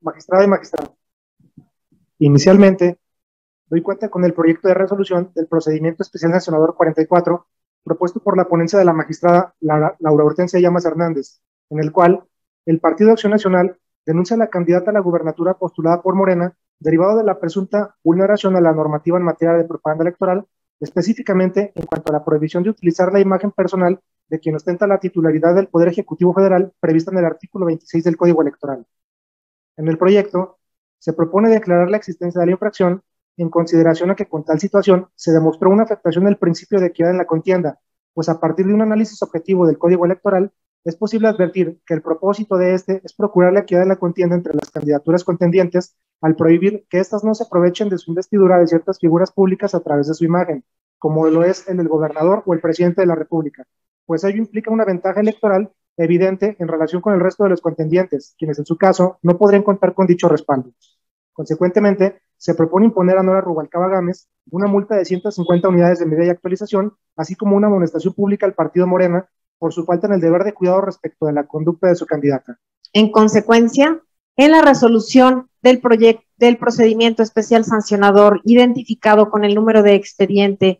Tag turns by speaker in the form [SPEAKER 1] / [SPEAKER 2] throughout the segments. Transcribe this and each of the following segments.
[SPEAKER 1] magistrada y magistrado. Inicialmente, doy cuenta con el proyecto de resolución del procedimiento especial sancionador 44, propuesto por la ponencia de la magistrada Laura Hortensia Llamas Hernández, en el cual el Partido Acción Nacional denuncia a la candidata a la gubernatura postulada por Morena, derivado de la presunta vulneración a la normativa en materia de propaganda electoral, específicamente en cuanto a la prohibición de utilizar la imagen personal de quien ostenta la titularidad del Poder Ejecutivo Federal prevista en el artículo 26 del Código Electoral. En el proyecto, se propone declarar la existencia de la infracción en consideración a que con tal situación se demostró una afectación del principio de equidad en la contienda, pues a partir de un análisis objetivo del Código Electoral, es posible advertir que el propósito de este es procurar la equidad en la contienda entre las candidaturas contendientes al prohibir que éstas no se aprovechen de su investidura de ciertas figuras públicas a través de su imagen, como lo es el del gobernador o el presidente de la República, pues ello implica una ventaja electoral evidente en relación con el resto de los contendientes, quienes en su caso no podrían contar con dicho respaldo. Consecuentemente, se propone imponer a Nora Rubalcaba Gámez una multa de 150 unidades de medida y actualización, así como una amonestación pública al partido Morena por su falta en el deber de cuidado respecto de la conducta de su candidata.
[SPEAKER 2] En consecuencia, en la resolución del procedimiento especial sancionador identificado con el número de expediente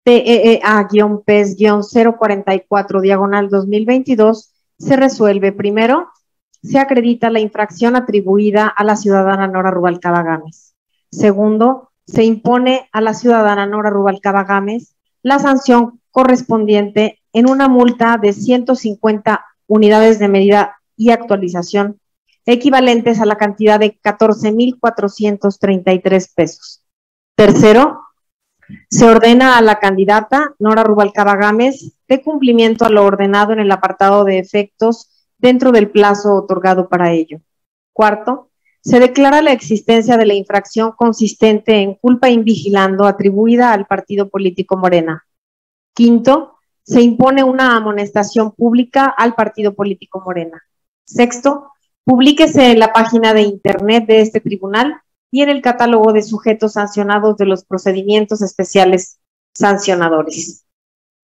[SPEAKER 2] TEA-PES-044-2022, se resuelve: primero, se acredita la infracción atribuida a la ciudadana Nora Rubalcaba Gámez. Segundo, se impone a la ciudadana Nora Rubalcaba Gámez la sanción correspondiente en una multa de 150 unidades de medida y actualización, equivalentes a la cantidad de 14,433 pesos. Tercero, se ordena a la candidata Nora Rubalcaba Gámez de cumplimiento a lo ordenado en el apartado de efectos dentro del plazo otorgado para ello. Cuarto, se declara la existencia de la infracción consistente en culpa invigilando atribuida al partido político Morena. Quinto, se impone una amonestación pública al partido político Morena. Sexto, publíquese en la página de internet de este tribunal y en el catálogo de sujetos sancionados de los procedimientos especiales sancionadores.